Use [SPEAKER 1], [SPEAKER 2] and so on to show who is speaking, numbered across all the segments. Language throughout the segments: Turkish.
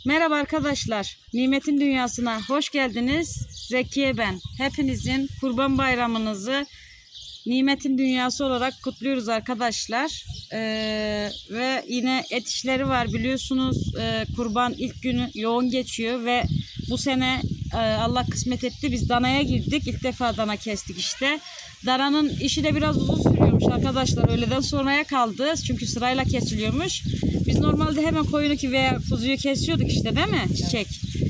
[SPEAKER 1] Merhaba arkadaşlar, Nimetin Dünyası'na hoş geldiniz. Zekiye ben. Hepinizin Kurban Bayramınızı Nimetin Dünyası olarak kutluyoruz arkadaşlar. Ve yine et işleri var biliyorsunuz. Kurban ilk günü yoğun geçiyor ve bu sene Allah kısmet etti. Biz danaya girdik. İlk defa dana kestik işte. Dananın işi de biraz uzun sürüyormuş arkadaşlar. Öğleden sonraya kaldı. Çünkü sırayla kesiliyormuş. Biz normalde hemen koyunu veya kuzuyu kesiyorduk işte, değil mi Çiçek?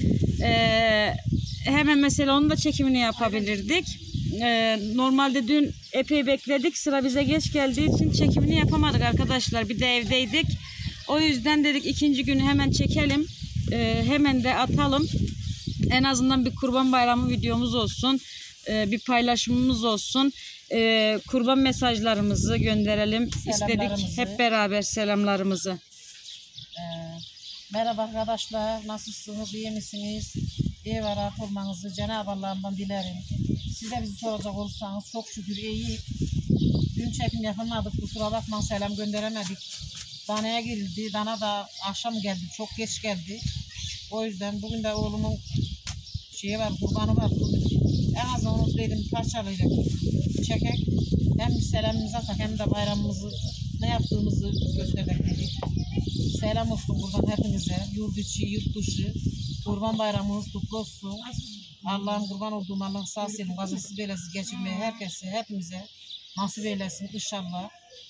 [SPEAKER 1] Hemen mesela onun da çekimini yapabilirdik. Normalde dün epey bekledik. Sıra bize geç geldiği için çekimini yapamadık arkadaşlar. Bir de evdeydik. O yüzden dedik ikinci günü hemen çekelim. Hemen de atalım. En azından bir Kurban Bayramı videomuz olsun. Bir paylaşımımız olsun. Kurban mesajlarımızı gönderelim istedik. Hep beraber selamlarımızı.
[SPEAKER 2] Merhaba arkadaşlar. Nasılsınız? İyi misiniz? İyi ve rahat olmanızı Cenab-ı Allah'ımdan dilerim. Siz de bizi soracak olursanız çok şükür iyi. Dün çekim yapamadık. Kusura bakmayın, selam gönderemedik. Danaya girildi. Dana da akşam geldi. Çok geç geldi. O yüzden bugün de oğlumun kurbanı var bugün. En azından onu dedim parçalayacak çekek. Hem bir selamımızı atak hem de bayramımızı ne yaptığımızı gösterdik dedik. Selam olsun buradan hepinize. Yurt içi, yurt dışı. Kurban bayramımız kutlu olsun. Allah'ım kurban olduğum Allah sağ olsun. Kazasız belası geçirmeye herkese, hepimize nasip eylesin inşallah.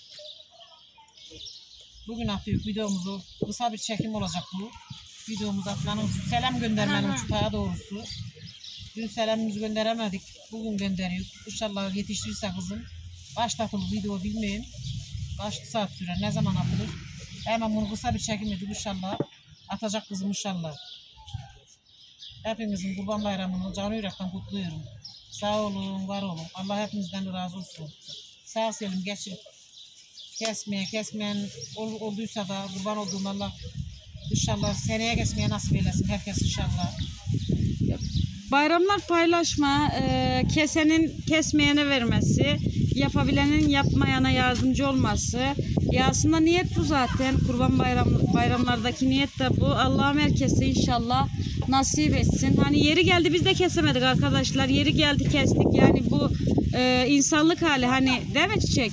[SPEAKER 2] Bugün atıyoruz videomuzu. Kısa bir çekim olacak bu. Videomuz atılanın selam göndermenin çıtağı doğrusu. Dün selamımızı gönderemedik. Bugün gönderiyoruz. İnşallah yetiştirirse kızım. Kaç dakikalık video bilmeyin. Kaç saat sürer, ne zaman atılır. Hemen bunu kısa bir çekim edip inşallah atacak kızım inşallah. Hepinizin Kurban Bayramı'nı canı yürekten kutluyorum. Sağ olun, var olun. Allah hepinizden razı olsun. Sağ selim geçirip kesmeyen olduysa da kurban olduğum Allah inşallah seneye kesmeye nasip eylesin herkes inşallah.
[SPEAKER 1] Bayramlar paylaşma, kesenin kesmeyene vermesi, yapabilenin yapmayana yardımcı olması. Ya aslında niyet bu zaten. Kurban bayramlardaki niyet de bu. Allah'ım herkese inşallah nasip etsin. Hani yeri geldi biz de kesemedik arkadaşlar. Yeri geldi kestik. Yani bu insanlık hali, hani değil mi Çiçek?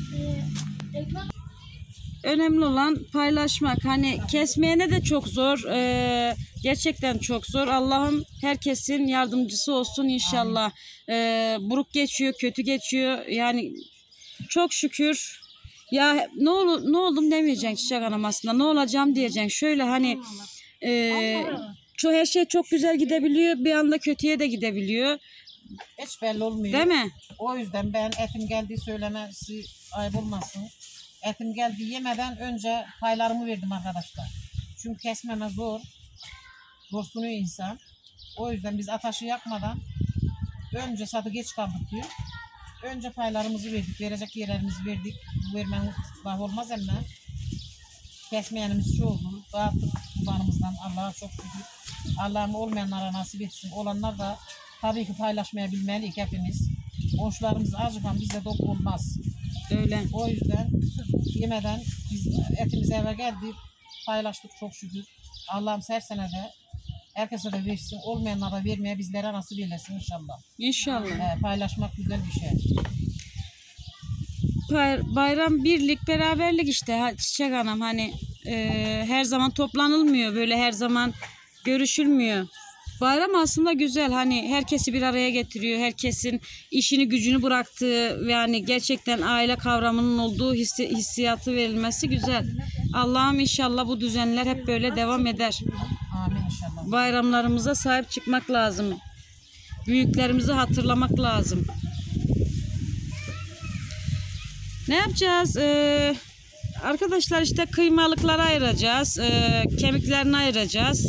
[SPEAKER 1] Önemli olan paylaşmak. Hani kesmeyene de çok zor. Gerçekten çok zor. Allah'ım herkesin yardımcısı olsun inşallah. Buruk geçiyor, kötü geçiyor. Yani çok şükür. Ya ne oldum demeyeceksin Çiçek Hanım aslında. Ne olacağım diyeceksin. Şöyle hani her şey çok güzel gidebiliyor. Bir anda kötüye de gidebiliyor.
[SPEAKER 2] Hiç belli olmuyor.
[SPEAKER 1] Değil mi?
[SPEAKER 2] O yüzden ben etim geldiği söylemesi ayıp olmasın. Etim geldi yemeden önce paylarımı verdim arkadaşlar. Çünkü kesmeme zor. Zorsunuyor insan. O yüzden biz ataşı yakmadan önce satı geç kaldık diyor. Önce paylarımızı verdik. Verecek yerlerimizi verdik. Bu vermenin ıslah olmaz ama kesmeyenimiz çoğu oldu. Dağıttık kurbanımızdan. Allah'a çok şükür. Allah'ım olmayanlara nasip etsin. Olanlar da tabii ki paylaşmaya bilmeliyiz hepimiz. Komşularımız acıkan bizde dok olmaz.
[SPEAKER 1] Öyle.
[SPEAKER 2] O yüzden yemeden biz etimiz eve geldi, paylaştık çok şükür. Allah'ım her sene de herkese de versin, olmayanlara vermeye bizlere nasip eylesin inşallah.
[SPEAKER 1] İnşallah.
[SPEAKER 2] Paylaşmak güzel bir şey.
[SPEAKER 1] Bayram birlik, beraberlik işte Çiçek Hanım. Hani her zaman toplanılmıyor, böyle her zaman görüşülmüyor. Bayram aslında güzel, hani herkesi bir araya getiriyor, herkesin işini gücünü bıraktığı, yani gerçekten aile kavramının olduğu hissiyatı verilmesi güzel. Allah'ım inşallah bu düzenler hep böyle devam eder.
[SPEAKER 2] Amin inşallah.
[SPEAKER 1] Bayramlarımıza sahip çıkmak lazım. Büyüklerimizi hatırlamak lazım. Ne yapacağız? Arkadaşlar işte kıymalıkları ayıracağız, kemiklerini ayıracağız.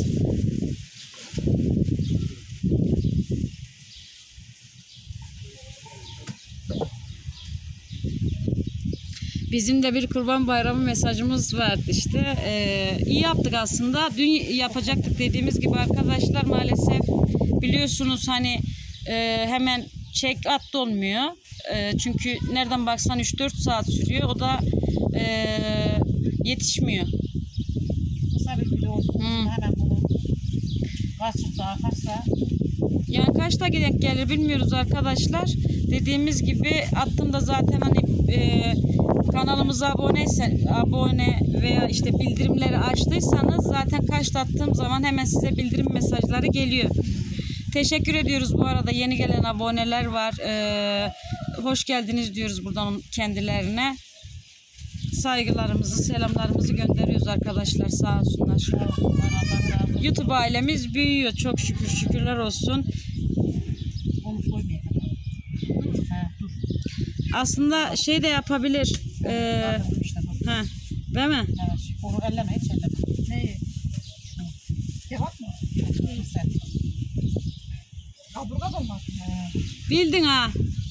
[SPEAKER 1] Bizim de bir Kurban Bayramı mesajımız vardı işte. İyi yaptık aslında. Dün yapacaktık dediğimiz gibi arkadaşlar, maalesef biliyorsunuz hani hemen çek at olmuyor. Çünkü nereden baksan 3-4 saat sürüyor. O da yetişmiyor.
[SPEAKER 2] Kısa stabil bile olsun. Hemen bunu kaçırsa, akarsa.
[SPEAKER 1] Yani kaçta denk gelir bilmiyoruz arkadaşlar. Dediğimiz gibi attığımda zaten hani kanalımıza abone veya işte bildirimleri açtıysanız zaten kaçta attığım zaman hemen size bildirim mesajları geliyor. Teşekkür ediyoruz bu arada, yeni gelen aboneler var. Hoş geldiniz diyoruz buradan kendilerine. Saygılarımızı, selamlarımızı gönderiyoruz arkadaşlar, sağ olsunlar. YouTube ailemiz büyüyor çok şükür, şükürler olsun.
[SPEAKER 2] Onu soymayalım. Dur.
[SPEAKER 1] Aslında şey de yapabilir.
[SPEAKER 2] İşte dur.
[SPEAKER 1] Değil mi?
[SPEAKER 2] Evet, onu elleme, hiç elleme. Neyi? Kebap mı? Dur sen. Kaburga da olmaz.
[SPEAKER 1] Bildin ha.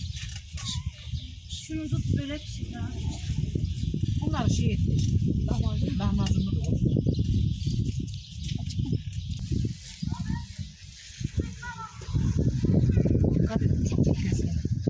[SPEAKER 2] Şunu tut böyle bir şey ya. Bunlar şey ettir. Lahmacunlu da olsun. Dikkat edin, çok kesin.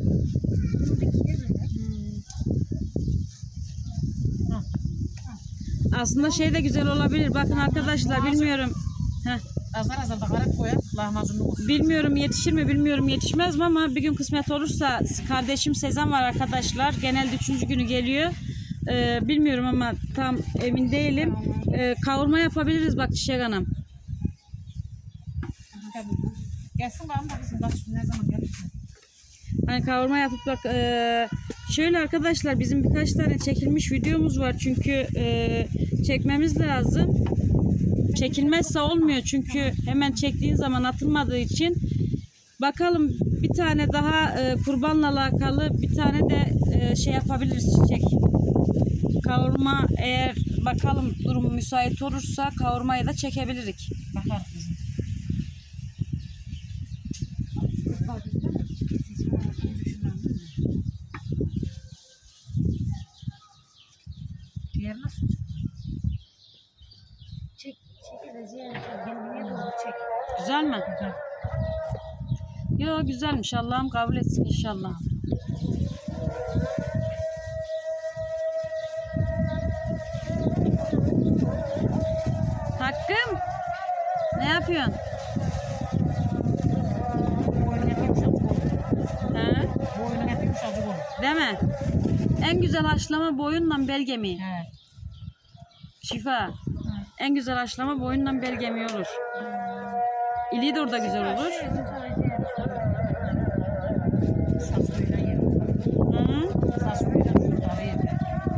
[SPEAKER 1] Aslında şey de güzel olabilir. Bakın arkadaşlar, bilmiyorum.
[SPEAKER 2] Azar azar da karak koyar, lahmacunlu olsun.
[SPEAKER 1] Bilmiyorum yetişir mi, bilmiyorum yetişmez mi, ama bir gün kısmet olursa kardeşim Sezen var arkadaşlar. Genelde 3. günü geliyor. Bilmiyorum ama tam emin değilim. Kavurma yapabiliriz bak Çiçek Hanım.
[SPEAKER 2] Gelsin bakalım da bizim bak ne zaman gelirsin.
[SPEAKER 1] Hani kavurma yapıp bak şöyle arkadaşlar, bizim birkaç tane çekilmiş videomuz var çünkü çekmemiz lazım. Çekilmezse olmuyor çünkü hemen çektiğin zaman atılmadığı için. Bakalım bir tane daha kurbanla alakalı bir tane de şey yapabiliriz Çiçek. Kavurma, eğer bakalım durumu müsait olursa kavurmayı da çekebilirik.
[SPEAKER 2] Bakar kızım. Diğer nasıl?
[SPEAKER 1] Güzel mi?
[SPEAKER 2] Güzel.
[SPEAKER 1] Yo, güzelmiş, Allah'ım kabul etsin inşallah. Hakkım, ne yapıyorsun?
[SPEAKER 2] Boynun eti yumuşacık olur.
[SPEAKER 1] He?
[SPEAKER 2] Boynun eti yumuşacık olur.
[SPEAKER 1] Değil mi? En güzel haşlama boyunla bel gemiği.
[SPEAKER 2] He.
[SPEAKER 1] Şifa. En güzel haşlama boyunla bel gemiği olur. İliği de orada güzel olur.
[SPEAKER 2] Sasuyla yerim.
[SPEAKER 1] Hı?
[SPEAKER 2] Sasuyla şurada yerim.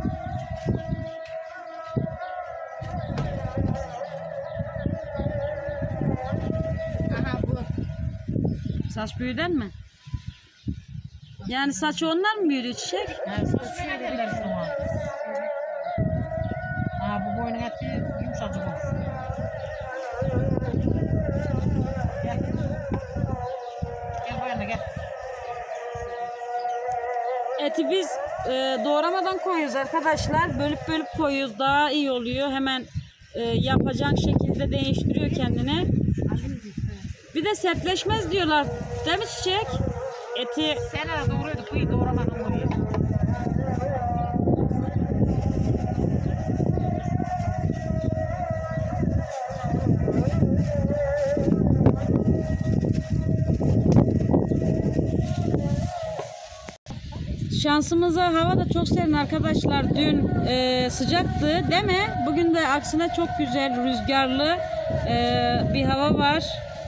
[SPEAKER 2] Aha bu.
[SPEAKER 1] Saç büyüden mi? Yani saçı onlar mı büyüdü Çiçek?
[SPEAKER 2] He, sasuyla derler şuna. Ha, bu boynun eti yumuşacık olur. Gel. Gel bu yana gel.
[SPEAKER 1] Eti biz doğramadan koyuyoruz arkadaşlar. Bölüp bölüp koyuyoruz. Daha iyi oluyor. Hemen yapacağın şekilde değiştiriyor kendini. Bir de sertleşmez diyorlar. Değil mi Çiçek? Eti
[SPEAKER 2] Sen doğruydu, kıyı doğramadan oluyor.
[SPEAKER 1] şansımıza hava da çok serin arkadaşlar. Dün sıcaktı değil mi? Bugün de aksine çok güzel rüzgarlı bir hava var.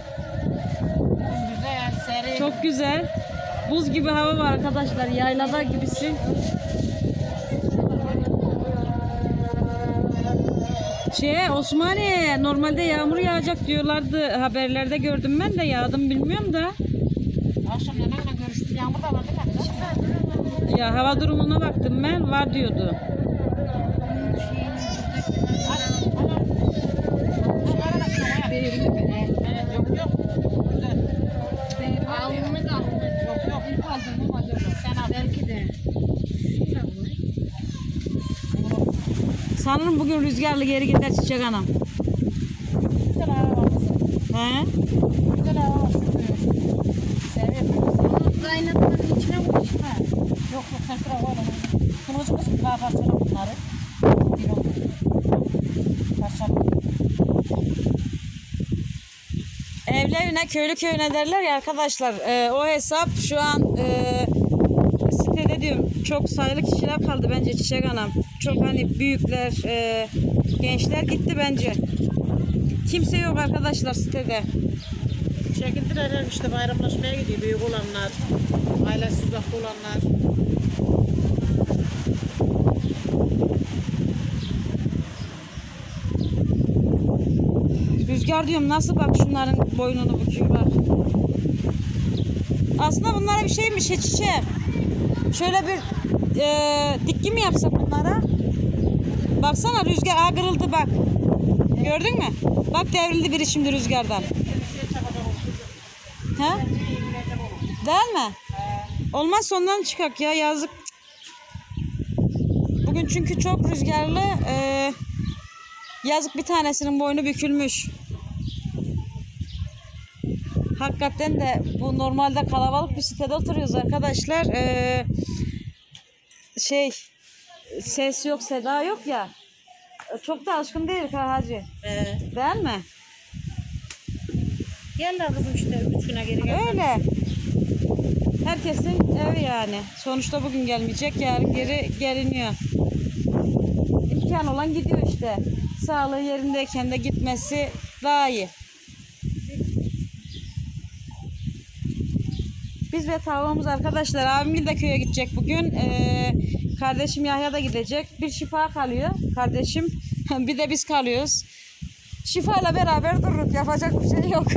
[SPEAKER 2] Güzel, serin.
[SPEAKER 1] Çok güzel. Buz gibi hava var arkadaşlar. Yaylada gibisin. Osmaniye normalde yağmur yağacak diyorlardı. Haberlerde gördüm, ben de yağdım bilmiyorum da.
[SPEAKER 2] Akşam yemeğine görüştüm. Yağmur da var değil mi?
[SPEAKER 1] Ya hava durumuna baktım, ben var diyordu. Sanırım bugün rüzgarlı geri gider Çiçek Hanım.
[SPEAKER 2] Güzel hava var.
[SPEAKER 1] He?
[SPEAKER 2] Güzel hava var. Seviyorum. Kaynatmanın içine koy. Yok sen şuraya koy. Kılıcı kısıp daha parçalı bunları. Bir oldu. Parçalı.
[SPEAKER 1] evlerine, köylü köyüne derler ya arkadaşlar. O hesap şu an sitede diyorum çok sayılı kişiler kaldı bence Çiçek Hanım. Çok hani büyükler, gençler gitti bence. Kimse yok arkadaşlar sitede.
[SPEAKER 2] Çekildiler işte bayramlaşmaya gidiyor büyük olanlar, ailesi uzakta olanlar.
[SPEAKER 1] Rüzgar diyorum nasıl bak şunların boynunu büküyor bak. Aslında bunlara bir şeymiş çiçeğim. Şöyle bir dikki mi yapsak bunlara? Baksana rüzgar kırıldı bak. Gördün mü? Bak devrildi biri şimdi rüzgardan. He? Değil mi? Olmaz sondan çıkak ya yazık. Bugün çünkü çok rüzgarlı. Yazık bir tanesinin boynu bükülmüş. Hakikaten de bu normalde kalabalık bir sitede oturuyoruz arkadaşlar. Ses yok, seda yok ya. Çok da alışkın değiliz ha hacı. Değil mi?
[SPEAKER 2] Geldiler kızım işte 3 güne geri geldiler.
[SPEAKER 1] Öyle. Herkesin evi yani. Sonuçta bugün gelmeyecek, yarın geri geliniyor. İmkan olan gidiyor işte. Sağlığı yerindeyken de gitmesi daha iyi. Biz ve tavuğumuz arkadaşlar. Abim de köye gidecek bugün. Kardeşim Yahya da gidecek. Bir Şifa kalıyor kardeşim. Bir de biz kalıyoruz. Şifayla beraber dururuz. Yapacak bir şey yok.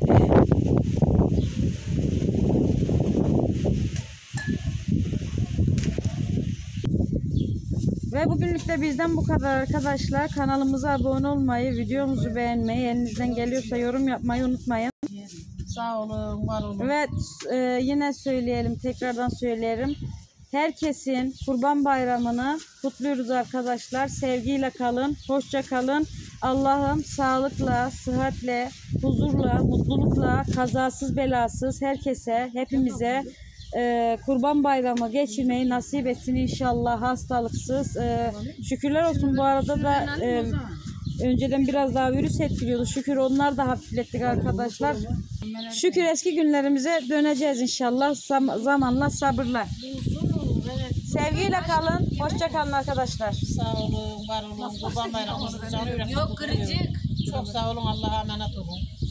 [SPEAKER 1] Ve bugünlük de bizden bu kadar arkadaşlar. Kanalımıza abone olmayı, videomuzu beğenmeyi, elinizden geliyorsa yorum yapmayı unutmayın.
[SPEAKER 2] Sağ olun, var olun.
[SPEAKER 1] Evet, yine söyleyelim, tekrardan söyleyelim. Herkesin Kurban Bayramı'nı kutluyoruz arkadaşlar. Sevgiyle kalın, hoşça kalın. Allah'ım sağlıkla, sıhhatle, huzurla, mutlulukla, kazasız belasız herkese, hepimize Kurban Bayramı geçirmeyi nasip etsin inşallah, hastalıksız. Şükürler olsun bu arada da önceden biraz daha virüs etkiliyordu. Şükür onlar da hafiflettik arkadaşlar. Şükür eski günlerimize döneceğiz inşallah zamanla, sabırla. Sevgiyle kalın, hoşça kalın arkadaşlar.
[SPEAKER 2] Sağ olun, var olun. Kurban bayramınızı canı yürekten
[SPEAKER 3] Yok kırıcık.
[SPEAKER 2] Çok sağ olun, Allah'a emanet olun.